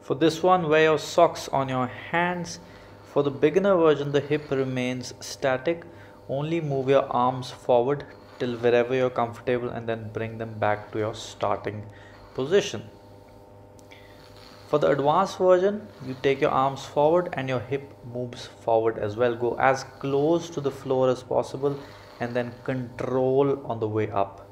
For this one, wear your socks on your hands. For the beginner version, the hip remains static. Only move your arms forward till wherever you're comfortable and then bring them back to your starting position. For the advanced version, you take your arms forward and your hip moves forward as well. Go as close to the floor as possible and then control on the way up.